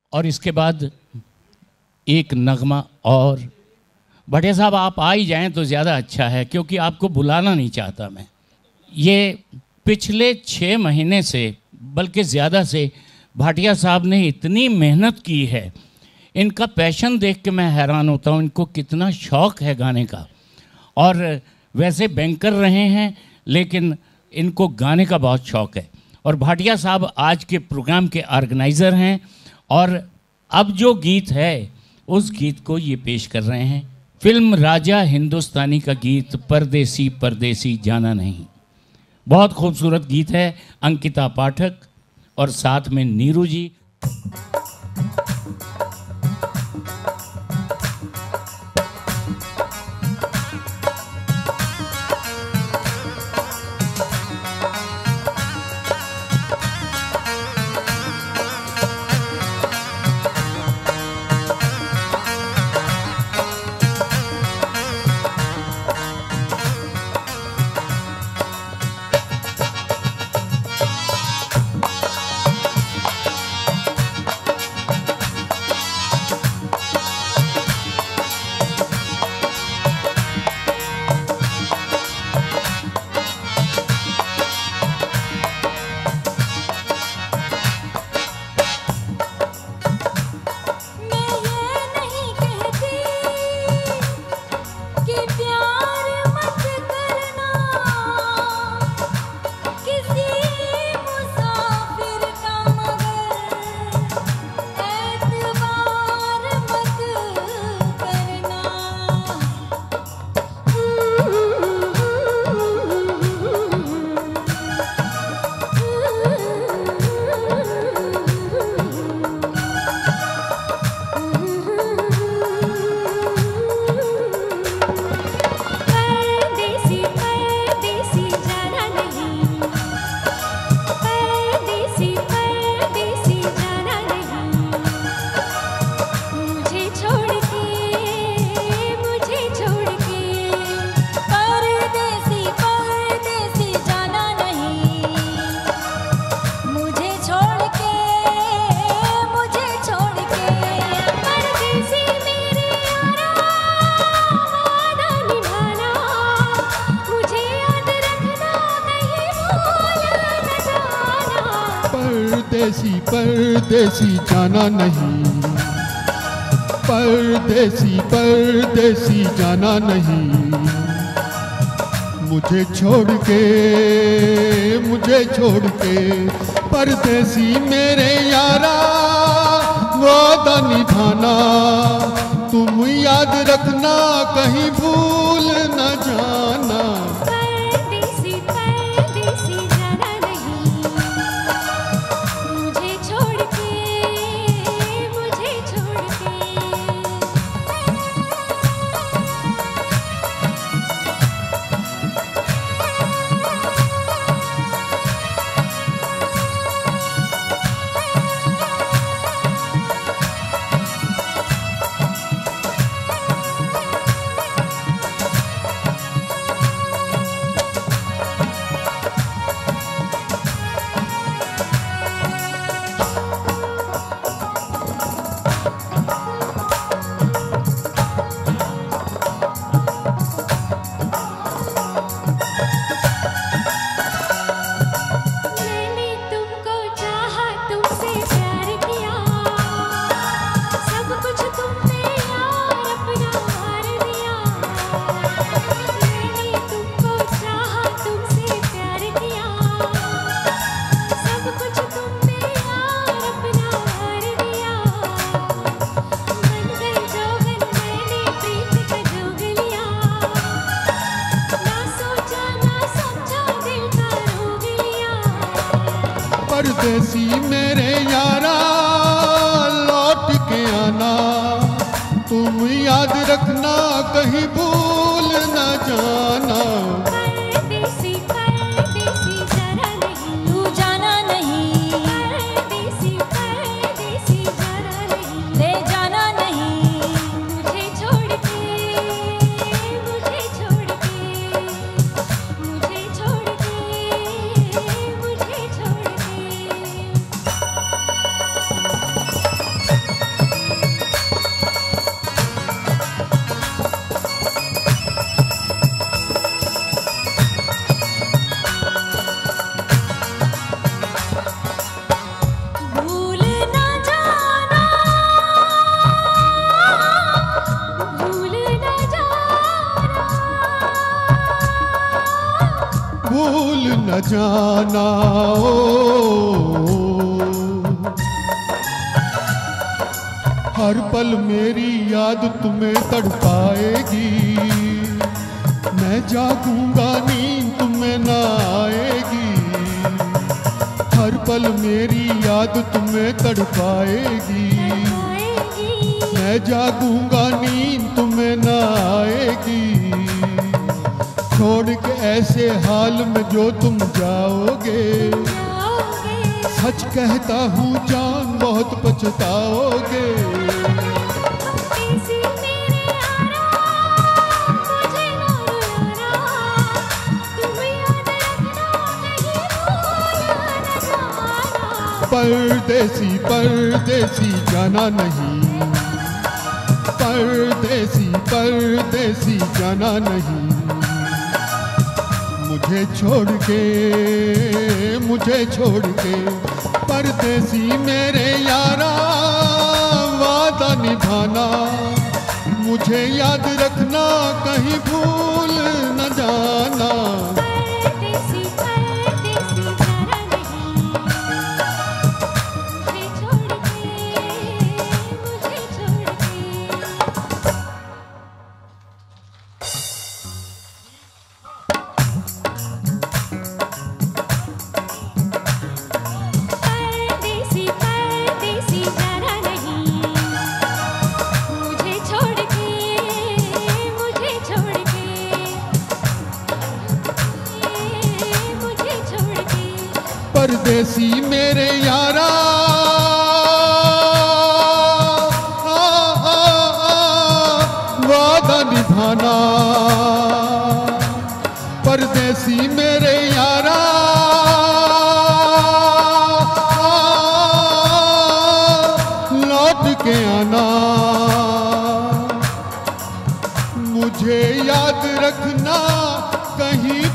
और इसके बाद एक नगमा और। भटिया साहब आप आ ही जाएं तो ज़्यादा अच्छा है, क्योंकि आपको बुलाना नहीं चाहता मैं। ये पिछले 6 महीने से बल्कि ज़्यादा से भाटिया साहब ने इतनी मेहनत की है, इनका पैशन देख के मैं हैरान होता हूँ, इनको कितना शौक़ है गाने का। और वैसे बैंकर रहे हैं लेकिन इनको गाने का बहुत शौक़ है। और भाटिया साहब आज के प्रोग्राम के ऑर्गेनाइज़र हैं, और अब जो गीत है उस गीत को ये पेश कर रहे हैं। फिल्म राजा हिंदुस्तानी का गीत परदेसी परदेसी जाना नहीं। बहुत खूबसूरत गीत है। अंकिता पाठक और साथ में नीरू जी। परदेसी जाना नहीं, परदेसी परदेसी जाना नहीं। मुझे छोड़ के परदेसी मेरे यारा वादा निभाना। तुम याद रखना कहीं भूल न जाना। परदेसी मेरे यारा लौट के आना। तुम याद रखना कहीं भूल न जाना। परदेसी परदेसी जाना नहीं, तू जाना नहीं। परदेसी परदेसी जाना नहीं, ले जाना नहीं। मुझे छोड़ के, मुझे छोड़ के, मुझे छोड़ के, मुझे छोड़ के। जाना ओ। हर पल मेरी याद तुम्हें तड़पाएगी, मैं जागूंगा नींद तुम्हें ना आएगी। हर पल मेरी याद तुम्हें तड़पाएगी, मैं जागूंगा नींद तुम्हें ना आएगी। छोड़ के ऐसे हाल में जो तुम जाओगे, सच कहता हूँ जान बहुत पछताओगे। परदेसी परदेसी जाना नहीं, परदेसी परदेसी जाना नहीं। मुझे छोड़ के परदेसी मेरे यारा, वादा निभाना मुझे याद रखना, कहीं भूल न जाना। परदेसी परदेसी जाना नहीं, मुझे छोड़ के। परदेसी परदेसी जाना नहीं, मुझे छोड़ के, मुझे छोड़ के। परदेसी मेरे यारा, वादा निभाना। परदेसी मेरे यारा, लौट के आना। मुझे याद रखना, कहीं